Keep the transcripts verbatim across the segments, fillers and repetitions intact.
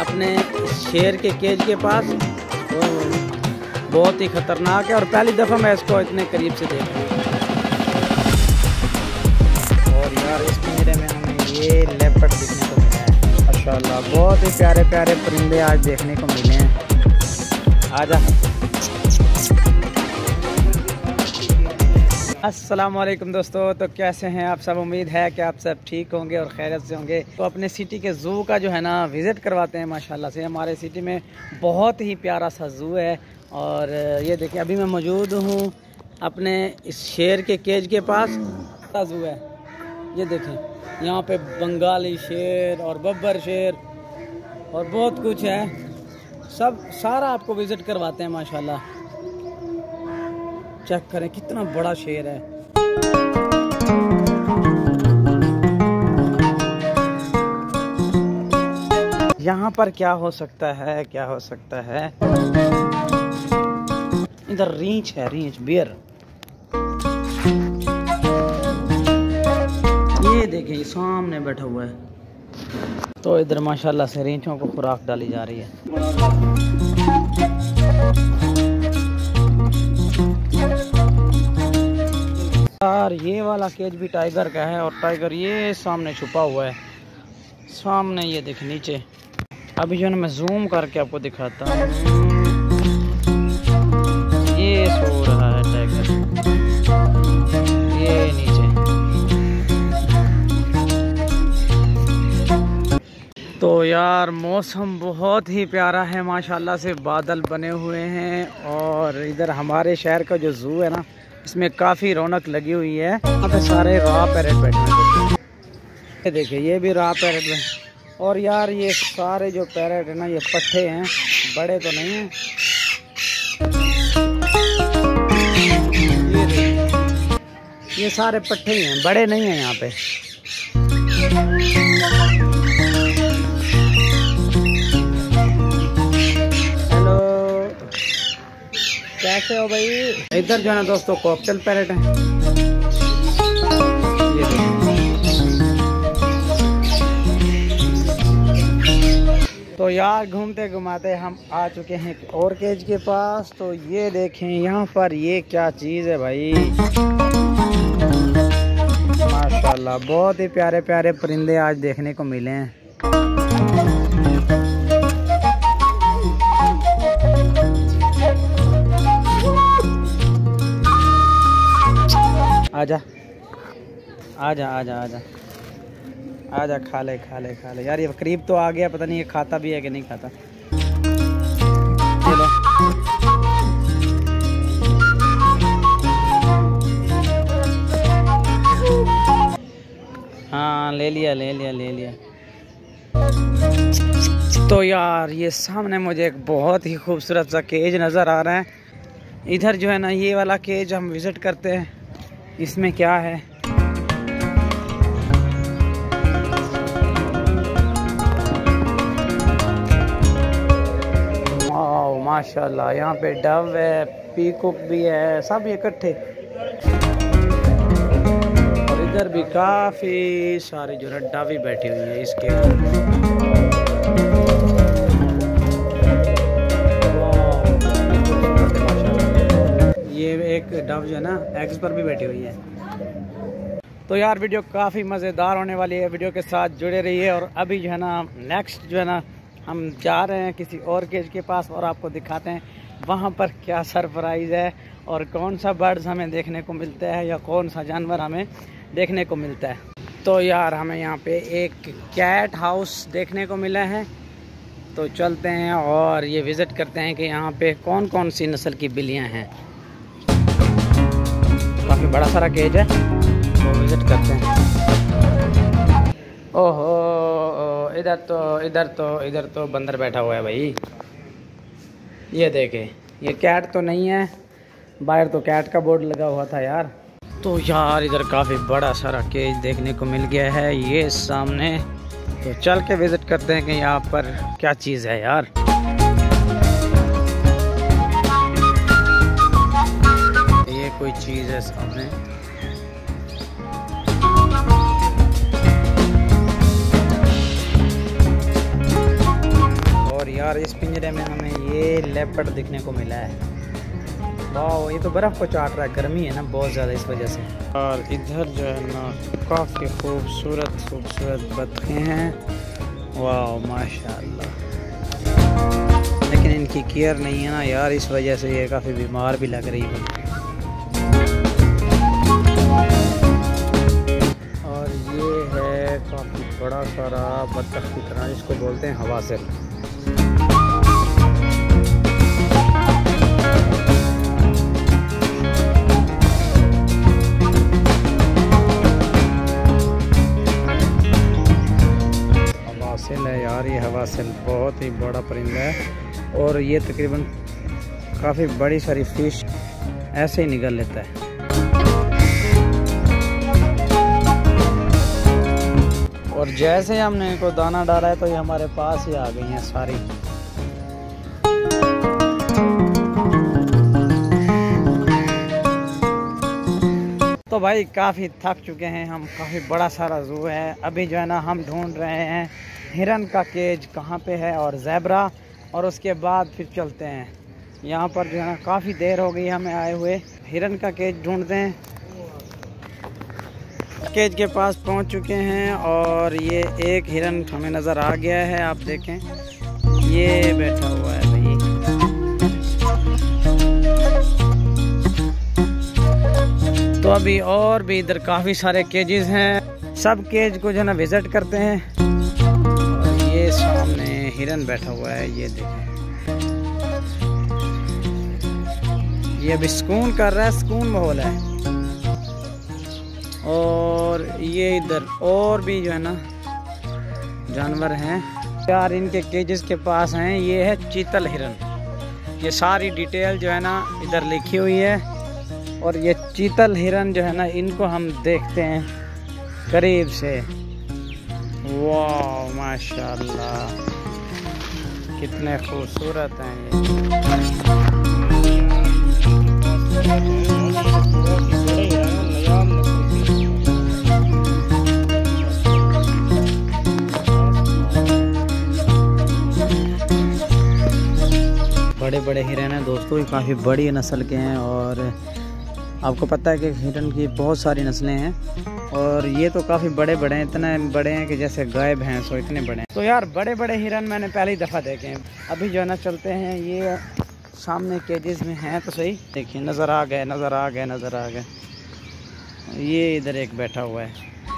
अपने शेर के केज के पास। तो बहुत ही ख़तरनाक है और पहली दफ़ा मैं इसको इतने करीब से देख रहा हूँ। और यार इस पिंजरे में हमें ये लेपर्ड देखने को मिला है। माशाल्लाह बहुत ही प्यारे प्यारे परिंदे आज देखने को मिले हैं। आजा। अस्सलाम वालेकुम दोस्तों, तो कैसे हैं आप सब? उम्मीद है कि आप सब ठीक होंगे और खैरियत से होंगे। तो अपने सिटी के ज़ू का जो है ना विज़िट करवाते हैं। माशाल्लाह से हमारे सिटी में बहुत ही प्यारा सा ज़ू है। और ये देखिए अभी मैं मौजूद हूँ अपने इस शेर के केज के पास। ज़ू है, ये देखें यहाँ पे बंगाली शेर और बब्बर शेर और बहुत कुछ है। सब सारा आपको विज़िट करवाते हैं। माशाल्लाह चेक करें कितना बड़ा शेर है। यहाँ पर क्या हो सकता है, क्या हो सकता है? इधर रींछ है, रींछ बियर। ये देखिए सामने बैठा हुआ है। तो इधर माशाल्लाह से रींछों को खुराक डाली जा रही है। यार ये वाला केज भी टाइगर का है और टाइगर ये सामने छुपा हुआ है। सामने ये देख नीचे। अभी जो है ना मैं जूम करके आपको दिखाता हूँ। ये सो रहा है टाइगर, ये नीचे। तो यार मौसम बहुत ही प्यारा है माशाल्लाह से। बादल बने हुए हैं और इधर हमारे शहर का जो ज़ू है ना इसमें काफ़ी रौनक लगी हुई है। यहाँ पे सारे रॉ पैरेट बैठे हैं। ये देखिए ये भी रॉ पैरेट में। और यार ये सारे जो पैरेट है ना ये पट्ठे हैं, बड़े तो नहीं हैं। ये, ये सारे पट्ठे ही हैं, बड़े नहीं हैं यहाँ पे। हेलो, कैसे हो भाई? इधर जो है ना दोस्तों कॉकटेल पैरेट है। तो यार घूमते घुमाते हम आ चुके हैं और केज के पास। तो ये देखें यहाँ पर ये क्या चीज़ है भाई। माशाल्लाह बहुत ही प्यारे प्यारे परिंदे आज देखने को मिले हैं। आजा आजा आजा आजा आजा, खा ले खा ले खा ले। यार ये करीब तो आ गया, पता नहीं ये खाता भी है कि नहीं खाता। चलो हाँ ले लिया ले लिया ले लिया। तो यार ये सामने मुझे एक बहुत ही खूबसूरत सा केज नज़र आ रहा है। इधर जो है ना ये वाला केज हम विज़िट करते हैं। इसमें क्या है? माशाल्लाह यहाँ पे डव है, पीकॉक भी है, सब इकट्ठे। और इधर भी काफी सारे जो है डवी बैठी हुई है इसके। ये एक डव जो है ना एग्स पर भी बैठी हुई है। तो यार वीडियो काफ़ी मज़ेदार होने वाली है, वीडियो के साथ जुड़े रहिए। और अभी जो है ना नेक्स्ट जो है ना हम जा रहे हैं किसी और केज के पास और आपको दिखाते हैं वहाँ पर क्या सरप्राइज़ है और कौन सा बर्ड्स हमें देखने को मिलता है या कौन सा जानवर हमें देखने को मिलता है। तो यार हमें यहाँ पे एक कैट हाउस देखने को मिला है। तो चलते हैं और ये विज़िट करते हैं कि यहाँ पे कौन कौन सी नस्ल की बिल्लियाँ हैं। काफ़ी बड़ा सारा केज है, तो विज़िट करते हैं। ओहो इधर तो इधर तो इधर तो बंदर बैठा हुआ है भाई। ये देखे ये कैट तो नहीं है, बाहर तो कैट का बोर्ड लगा हुआ था यार। तो यार इधर काफ़ी बड़ा सारा केज देखने को मिल गया है ये सामने। तो चल के विज़िट करते हैं कि यहाँ पर क्या चीज़ है यार। ये कोई चीज़ है सामने। यार इस पिंजरे में हमें ये लेपर्ड दिखने को मिला है। वाह, ये तो बर्फ़ को चाट रहा है, गर्मी है ना बहुत ज़्यादा इस वजह से। और इधर जो है ना काफ़ी खूबसूरत खूबसूरत बतखें हैं। वाह माशाल्लाह, लेकिन इनकी केयर नहीं है ना यार, इस वजह से ये काफ़ी बीमार भी लग रही है। और ये है काफ़ी बड़ा सारा बत्तख की तरह, इसको बोलते हैं हवासिल। हवासिल है यार, ये हवासिल बहुत ही बड़ा परिंदा है और ये तकरीबन काफ़ी बड़ी सारी फिश ऐसे ही निकल लेता है। और जैसे हमने इनको दाना डाला है तो ये हमारे पास ही आ गई हैं सारी। तो भाई काफ़ी थक चुके हैं हम, काफ़ी बड़ा सारा ज़ू है। अभी जो है ना हम ढूंढ रहे हैं हिरन का केज कहाँ पे है और ज़ेब्रा, और उसके बाद फिर चलते हैं। यहाँ पर जो है ना काफ़ी देर हो गई हमें आए हुए। हिरन का केज ढूंढते हैं। केज के पास पहुँच चुके हैं और ये एक हिरन हमें नज़र आ गया है, आप देखें ये बैठा हुआ है भाई। तो अभी और भी इधर काफ़ी सारे केजेस हैं, सब केज को जो है ना विज़िट करते हैं। और ये सामने हिरन बैठा हुआ है, ये देखें, ये अभी सुकून कर रहा है, सुकून माहौल है। और ये इधर और भी जो है ना जानवर हैं यार, इनके केजेस के पास हैं। ये है चीतल हिरन, ये सारी डिटेल जो है ना इधर लिखी हुई है। और ये चीतल हिरन जो है ना, इनको हम देखते हैं करीब से। वाह माशाल्लाह, कितने खूबसूरत हैं ये। बड़े बड़े हिरन हैं दोस्तों, ये काफ़ी बड़ी नस्ल के हैं। और आपको पता है कि हिरन की बहुत सारी नस्लें हैं और ये तो काफ़ी बड़े बड़े हैं, इतने बड़े हैं कि जैसे गाय भैंस हो, इतने बड़े हैं। तो यार बड़े बड़े हिरन मैंने पहली दफ़ा देखे हैं। अभी जो है ना चलते हैं, ये सामने केजेस में हैं तो सही। देखिए नज़र आ गए, नज़र आ गए, नज़र आ गए। ये इधर एक बैठा हुआ है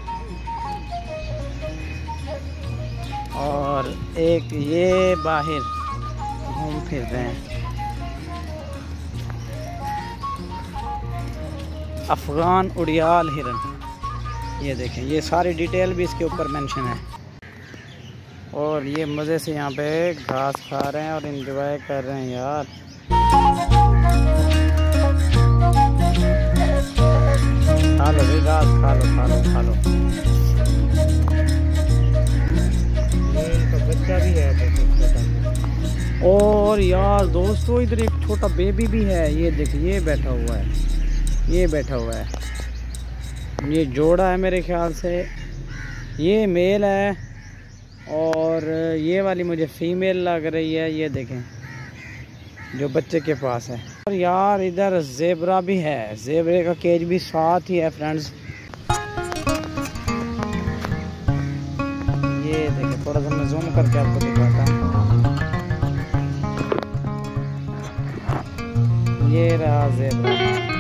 और एक ये बाहर घूम फिर रहे हैं। अफगान उड़ियाल हिरन, ये देखें, ये सारी डिटेल भी इसके ऊपर मेंशन है। और ये मज़े से यहाँ पे घास खा रहे हैं और एंजॉय कर रहे हैं यार। खा लो भाई घास, खा लो खा लो खा लो। ये इनका बच्चा भी है छोटा। और यार दोस्तों इधर एक छोटा बेबी भी है, ये देखिए, ये बैठा हुआ है, ये बैठा हुआ है। ये जोड़ा है मेरे ख्याल से, ये मेल है और ये वाली मुझे फीमेल लग रही है। ये देखें जो बच्चे के पास है। और यार इधर ज़ेब्रा भी है, ज़ेब्रे का केज भी साथ ही है फ्रेंड्स। ये देखें, थोड़ा सा मैं जूम करके आपको दिखाता हूँ। ये रहा ज़ेब्रा,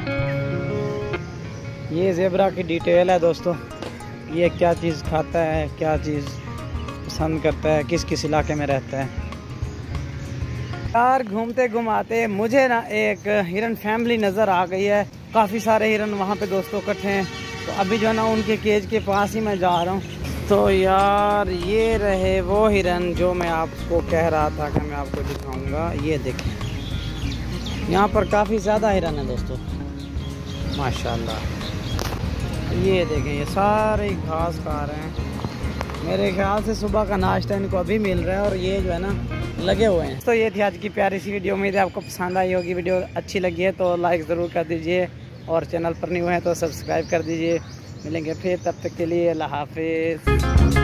ये ज़ेब्रा की डिटेल है दोस्तों। ये क्या चीज़ खाता है, क्या चीज़ पसंद करता है, किस किस इलाके में रहता है। यार घूमते घुमाते मुझे ना एक हिरन फैमिली नज़र आ गई है। काफ़ी सारे हिरन वहाँ पे दोस्तों इकट्ठे हैं। तो अभी जो है ना उनके केज के पास ही मैं जा रहा हूँ। तो यार ये रहे वो हिरन जो मैं आपको कह रहा था कि मैं आपको दिखाऊँगा। ये देखें, यहाँ पर काफ़ी ज़्यादा हिरन है दोस्तों माशाल्लाह। ये देखें, ये सारे घास खा रहे हैं। मेरे ख्याल से सुबह का नाश्ता इनको अभी मिल रहा है और ये जो है ना लगे हुए हैं। तो ये थी आज की प्यारी सी वीडियो। उम्मीद है आपको पसंद आई होगी। वीडियो अच्छी लगी है तो लाइक ज़रूर कर दीजिए और चैनल पर नहीं हुए हैं तो सब्सक्राइब कर दीजिए। मिलेंगे फिर, तब तक के लिए अल्लाह हाफिज़।